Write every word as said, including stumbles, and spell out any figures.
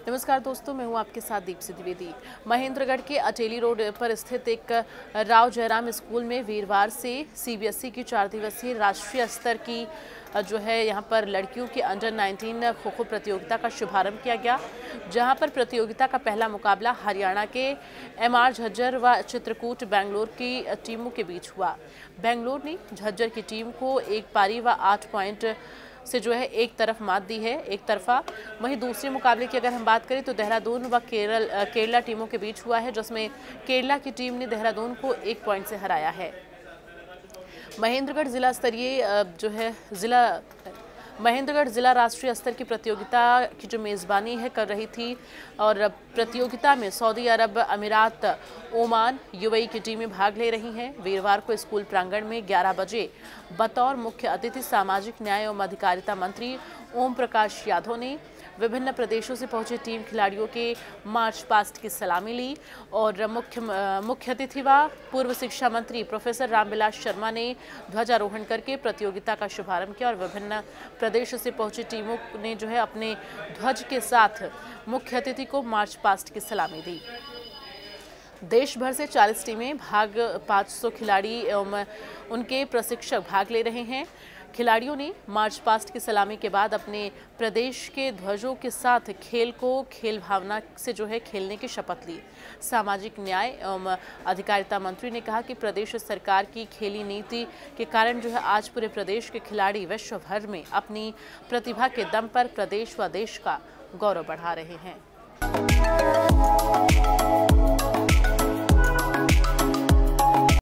नमस्कार दोस्तों, मैं हूं आपके साथ दीप्ति द्विवेदी। महेंद्रगढ़ के अटेली रोड पर स्थित एक राव जयराम स्कूल में वीरवार से सीबीएसई की चार दिवसीय राष्ट्रीय स्तर की जो है यहां पर लड़कियों की अंडर नाइनटीन खो खो प्रतियोगिता का शुभारंभ किया गया, जहां पर प्रतियोगिता का पहला मुकाबला हरियाणा के एमआर झज्जर व चित्रकूट बेंगलोर की टीमों के बीच हुआ। बेंगलोर ने झज्जर की टीम को एक पारी व आठ पॉइंट से जो है एक तरफ मात दी है, एक तरफा। वहीं दूसरे मुकाबले की अगर हम बात करें तो देहरादून व केरल केरला टीमों के बीच हुआ है, जिसमें केरला की टीम ने देहरादून को एक पॉइंट से हराया है। महेंद्रगढ़ जिला स्तरीय जो है जिला महेंद्रगढ़ जिला राष्ट्रीय स्तर की प्रतियोगिता की जो मेज़बानी है कर रही थी और प्रतियोगिता में सऊदी अरब, अमीरात, ओमान, यूएई की टीमें भाग ले रही हैं। वीरवार को स्कूल प्रांगण में ग्यारह बजे बतौर मुख्य अतिथि सामाजिक न्याय एवं अधिकारिता मंत्री ओम प्रकाश यादव ने विभिन्न प्रदेशों से पहुंचे टीम खिलाड़ियों के मार्च पास्ट की सलामी ली और मुख्य मुख्य अतिथि व पूर्व शिक्षा मंत्री प्रोफेसर रामविलास शर्मा ने ध्वजारोहण करके प्रतियोगिता का शुभारंभ किया और विभिन्न प्रदेशों से पहुंची टीमों ने जो है अपने ध्वज के साथ मुख्य अतिथि को मार्च पास्ट की सलामी दी। देश भर से चालीस टीमें भाग पाँच सौ खिलाड़ी एवं उनके प्रशिक्षक भाग ले रहे हैं। खिलाड़ियों ने मार्च पास्ट की सलामी के बाद अपने प्रदेश के ध्वजों के साथ खेल को खेल भावना से जो है खेलने की शपथ ली। सामाजिक न्याय एवं अधिकारिता मंत्री ने कहा कि प्रदेश सरकार की खेली नीति के कारण जो है आज पूरे प्रदेश के खिलाड़ी विश्व भर में अपनी प्रतिभा के दम पर प्रदेश व देश का गौरव बढ़ा रहे हैं।